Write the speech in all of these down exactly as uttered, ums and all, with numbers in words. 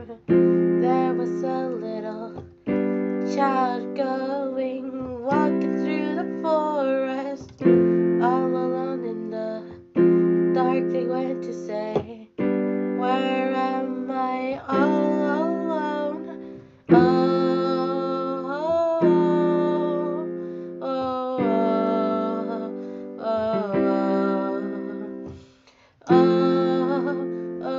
There was a little child going, walking through the forest. All alone in the dark they went to say, where am I all alone? Oh, oh, oh, oh, oh, oh, oh,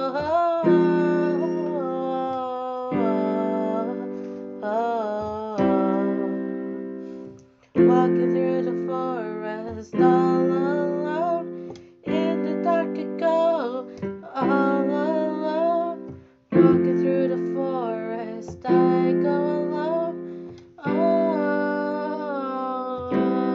oh, walking through the forest all alone. In the dark I go, all alone. Walking through the forest I go alone. Oh,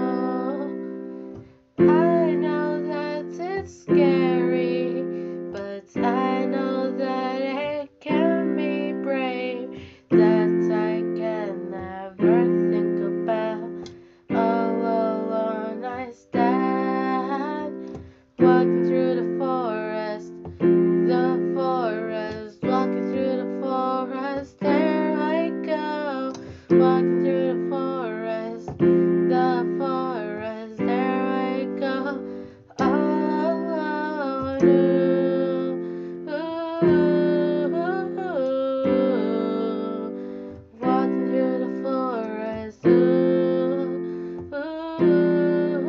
I know that it's scary, but I know that it can be brave. That I can never think about. All alone I stand, walking through the forest, the forest, walking through the forest. There I go, walking through the forest, the forest. There I go, all alone. Ooh, ooh, ooh, ooh. Walking through the forest. Ooh, ooh,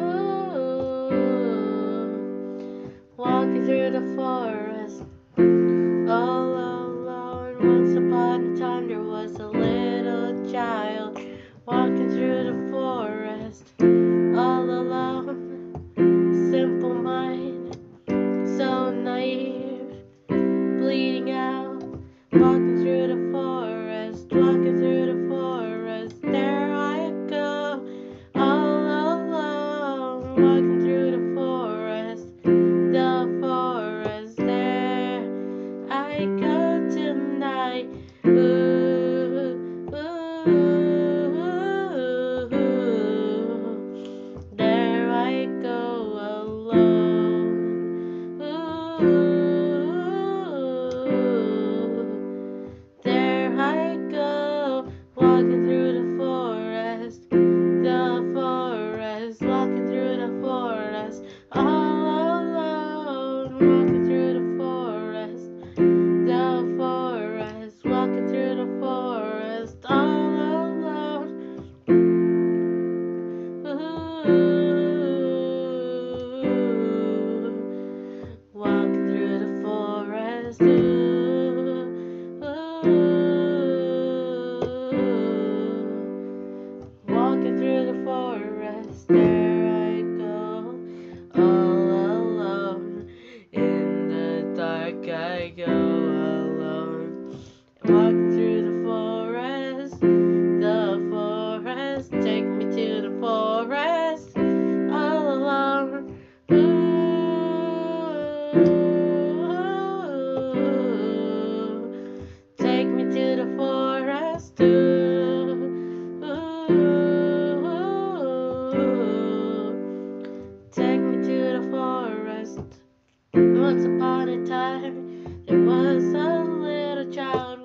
ooh. Walking through the forest all alone. Once upon a time there was a little child walking through the forest all alone. Simple mind, so naive, bleeding out, walking through the forest, walking through the forest. There I go, all alone, walking through the forest, the forest. There I go tonight. Ooh, ooh, ooh, ooh. There I go alone. Ooh, there I go, walking through the forest, the forest, walking through the forest, all alone, walking through the forest, the forest, walking through the forest, all alone. Ooh, walking through the forest. Ooh, ooh, walking through the forest. There I go, all alone. In the dark I go alone. Walking through the forest, the forest. Take me to the forest, all alone. Ooh, take me to the forest. Ooh, ooh, take me to the forest. Once upon a time, there was a little child